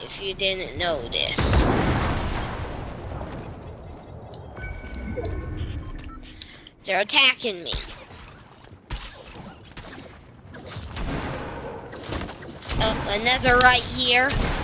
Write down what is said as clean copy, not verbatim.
if you didn't know this. They're attacking me. Oh, another right here.